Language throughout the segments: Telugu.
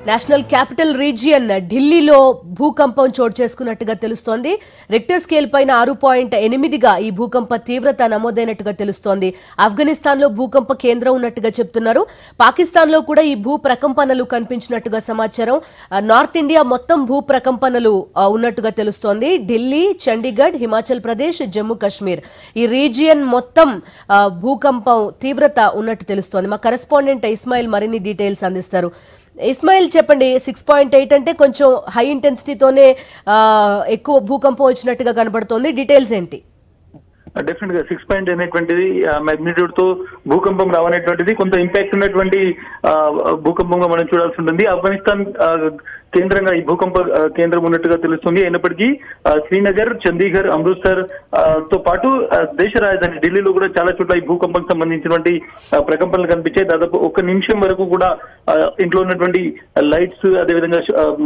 నేషనల్ క్యాపిటల్ రీజియన్ ఢిల్లీలో భూకంపం చోటు చేసుకున్నట్టుగా తెలుస్తోంది. రిక్టర్ స్కేల్ పైన 6.8గా ఈ భూకంప తీవ్రత నమోదైనట్టుగా తెలుస్తోంది. ఆఫ్ఘనిస్తాన్ లో భూకంప కేంద్రం ఉన్నట్టుగా చెప్తున్నారు. పాకిస్తాన్ లో కూడా ఈ భూ ప్రకంపనలు కనిపించినట్టుగా సమాచారం. నార్త్ ఇండియా మొత్తం భూ ప్రకంపనలు ఉన్నట్టుగా తెలుస్తోంది. ఢిల్లీ, చండీగఢ్, హిమాచల్ ప్రదేశ్, జమ్మూ కాశ్మీర్ ఈ రీజియన్ మొత్తం భూకంపం తీవ్రత ఉన్నట్టు తెలుస్తోంది. మా కరెస్పాండెంట్ ఇస్మాయిల్ మరిన్ని డీటెయిల్స్ అందిస్తారు. ఇస్మాయిల్ చెప్పండి, 6.8 అంటే కొంచెం హై ఇంటెన్సిటీతోనే ఎక్కువ భూకంపం వచ్చినట్టుగా కనబడుతోంది. డీటెయిల్స్ ఏంటి? డెఫినెట్ గా 6.8 అనేటువంటిది మాగ్నిట్యూడ్ తో భూకంపం రావనేటువంటిది కొంత ఇంపాక్ట్ ఉన్నటువంటి భూకంపంగా మనం చూడాల్సి ఉంటుంది. ఆఫ్ఘనిస్తాన్ కేంద్రంగా ఈ భూకంప కేంద్రం ఉన్నట్టుగా తెలుస్తుంది. అయినప్పటికీ శ్రీనగర్, చండీగఢ్, అమృత్సర్ తో పాటు దేశ రాజధాని ఢిల్లీలో కూడా చాలా చోట్ల ఈ భూకంపం సంబంధించినటువంటి ప్రకంపనలు కనిపించాయి. దాదాపు 1 నిమిషం వరకు కూడా ఇంట్లో ఉన్నటువంటి లైట్స్, అదేవిధంగా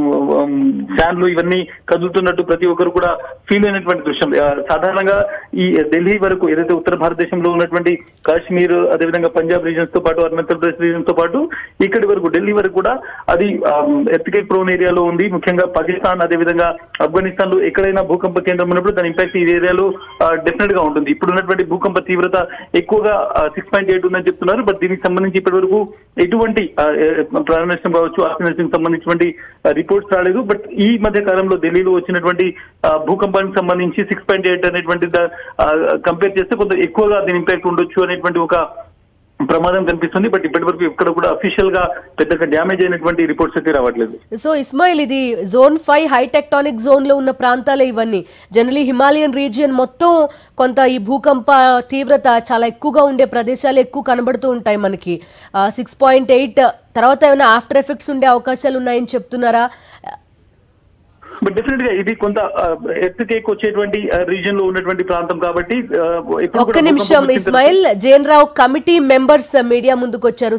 ఫ్యాన్లు ఇవన్నీ కదులుతున్నట్టు ప్రతి ఒక్కరు కూడా ఫీల్ అయినటువంటి దృశ్యం. సాధారణంగా ఈ ఢిల్లీ వరకు ఏదైతే ఉత్తర భారతదేశంలో ఉన్నటువంటి కాశ్మీర్, అదేవిధంగా పంజాబ్ రీజన్స్ తో పాటు అరుణాచల్ ప్రదేశ్ రీజన్స్ తో పాటు ఇక్కడి వరకు ఢిల్లీ వరకు కూడా అది ఎర్త్క్వేక్ ప్రోన్ ఏరియాలో ఉంది. ముఖ్యంగా పాకిస్తాన్, అదేవిధంగా ఆఫ్ఘనిస్తాన్ లో ఎక్కడైనా భూకంప కేంద్రం ఉన్నప్పుడు దాని ఇంపాక్ట్ ఈ ఏరియాలో డెఫినెట్ గా ఉంటుంది. ఇప్పుడు ఉన్నటువంటి భూకంప తీవ్రత ఎక్కువగా 6.8 ఉందని చెప్తున్నారు. బట్ దీనికి సంబంధించి ఇప్పటి వరకు ఎటువంటి ప్రాణ నష్టం కావచ్చు, ఆస్తి నష్టం సంబంధించినటువంటి రిపోర్ట్స్ రాలేదు. బట్ ఈ మధ్య కాలంలో ఢిల్లీలో వచ్చినటువంటి భూకంపానికి సంబంధించి 6.8 అనేటువంటి కంపేర్ చేస్తే కొంత ఎక్కువగా దీని ఇంపాక్ట్ ఉండొచ్చు అనేటువంటి ఒక ప్రమాదం కనిపిస్తుంది. బట్ ఇప్పటి వరకు ఇక్కడ కూడా అఫీషియల్ గా పెద్దగా డ్యామేజ్ అయినటువంటి రిపోర్ట్స్ అయితే రావట్లేదు. సో ఇస్మాయిల్, ఇది జోన్ 5 హై టెక్టానిక్ జోన్ లో ఉన్న ప్రాంతాలే ఇవన్నీ. జనరలీ హిమాలయన్ రీజియన్ మొత్తం కొంత ఈ భూకంప తీవ్రత చాలా ఎక్కువగా ఉండే ప్రదేశాలు ఎక్కువ కనబడుతూ ఉంటాయి మనకి. 6.8 తర్వాత ఏమైనా ఆఫ్టర్ ఎఫెక్ట్స్ ఉండే అవకాశాలు ఉన్నాయని చెప్తున్నారా? బట్ డెఫినెట్ గా ఇది కొంత ఎర్త్క్వేక్ వచ్చేటువంటి రీజియన్ లో ఉన్నటువంటి ప్రాంతం కాబట్టి. ఒక్క నిమిషం Ismail, JN Rao committee members media ముందుకు వచ్చారు.